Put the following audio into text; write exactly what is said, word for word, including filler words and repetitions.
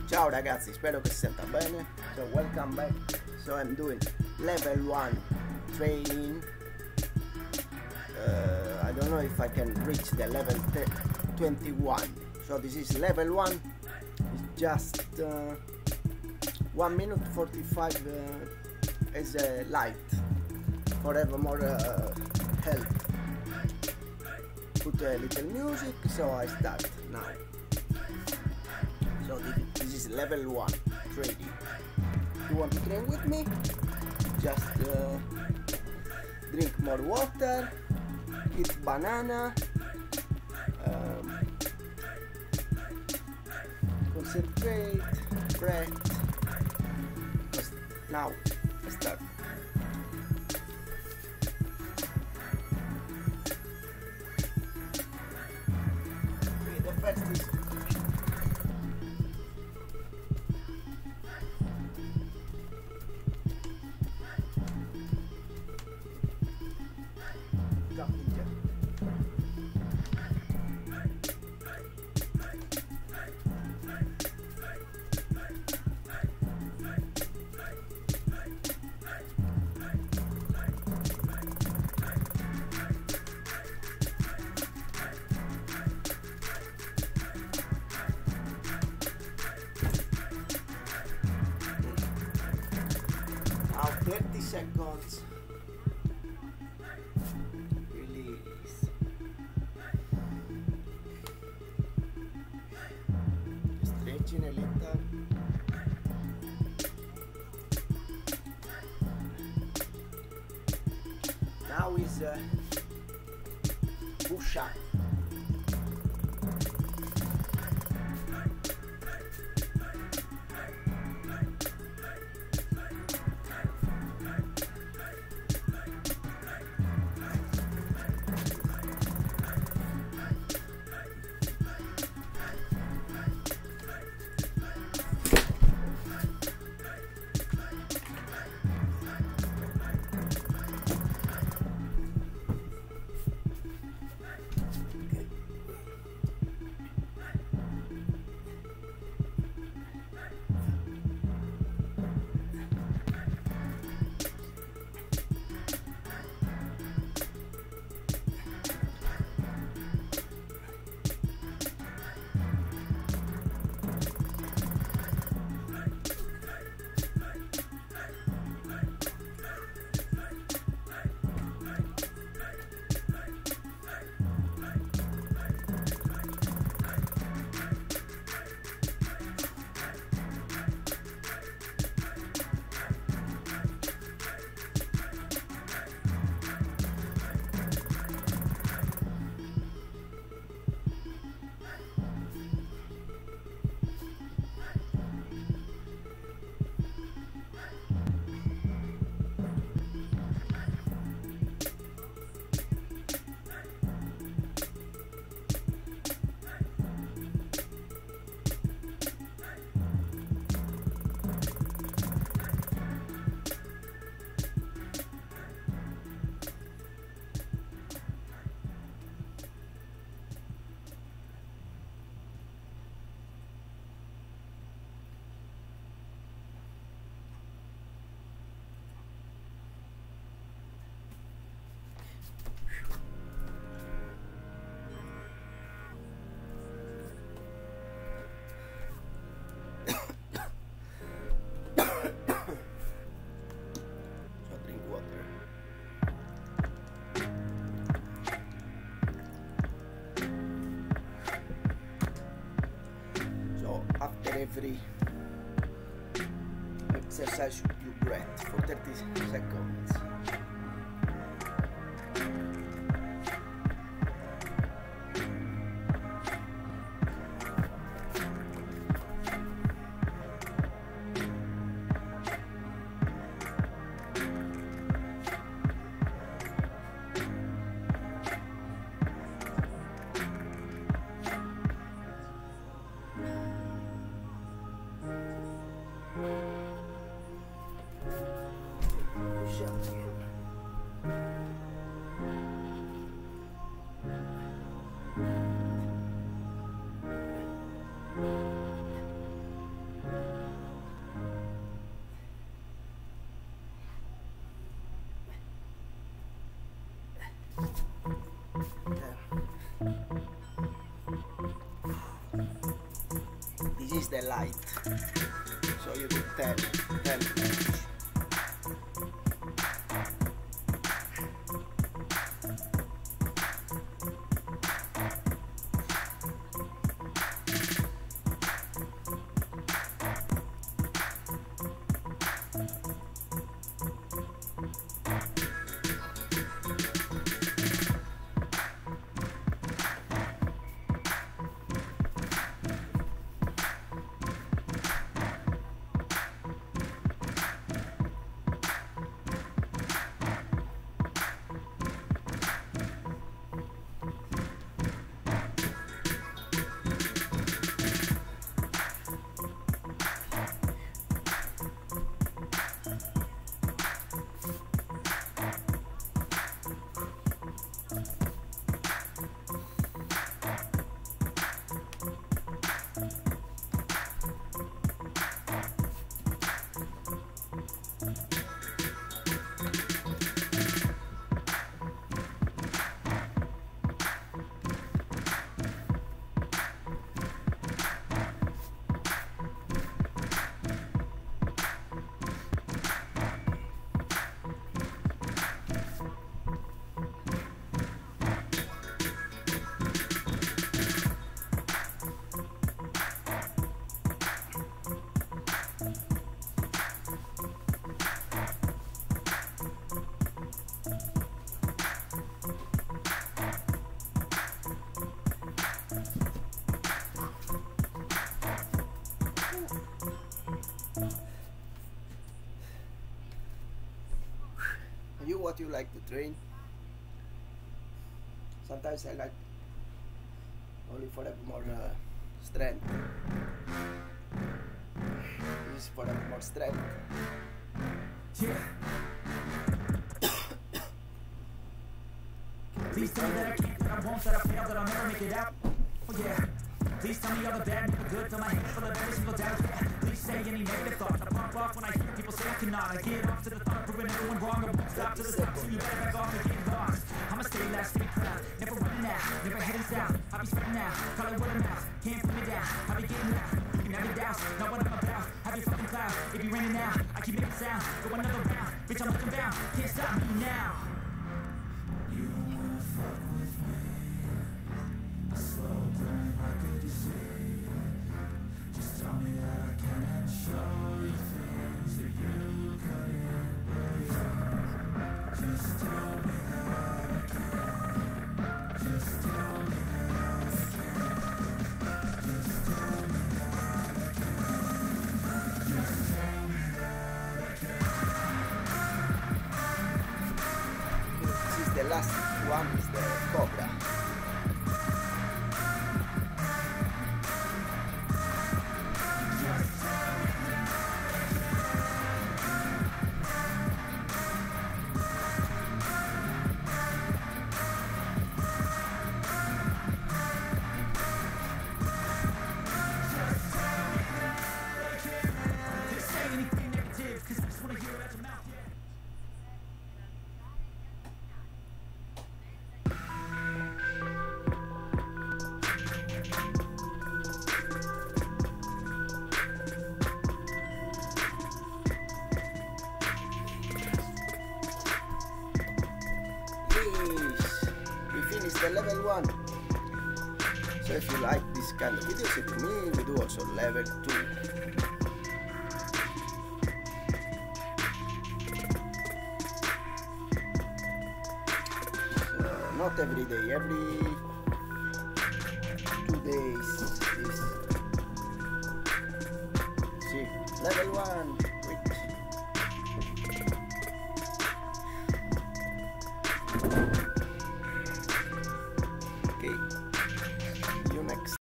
Ciao ragazzi, spero che si senta bene. So welcome back. So I'm doing level one training. Uh, I don't know if I can reach the level twenty-one. So this is level one. It's just uh, one minute forty-five uh, as a light for have more uh, health. Put a little music. So I start now. So this is level one training. If you want to train with me, just uh, drink more water, eat banana, um, concentrate, breath. Just now, start. Okay, the first is jumping jack. Now thirty seconds. Release. Stretching a little. Now is uh, push up. After every exercise, you breathe for thirty seconds. Push up again. this is the light, so you do ten, ten damage. You, what you like to train? Sometimes I like only for a more uh, strength. This is for a more strength. Yeah. Please tell me that I can't, that I won't, that I fail, that I'll never make it out. Oh yeah. Please tell me all the bad, never good, fill my head full of every single doubt. Yeah. Please say any negative thoughts. I pop off when I hear people say I cannot. I get off to the thought, proving everyone wrong. I won't stop to the top, so you better back off and get lost. I'ma stay loud, stay proud, never running out, never heading south. I'll be spreading out, call it word of mouth, can't put me down. I'll be getting loud, you can have your doubts, not what I'm about. Have your fucking cloud, it be raining now. I keep making sound, go another round, bitch I'm looking bound, can't stop me now. You don't wanna fuck with me. I slow burn like a disease. Just tell me that I can show you things that you couldn't believe. Just tell me that I can. Just tell me that I can. Just tell me that I can. Just tell me that I can. This is the last one, is the Cobra. We finished the level one. So if you like this kind of videos, hit me, we do also level two. So not every day, every two days. This. See, level one.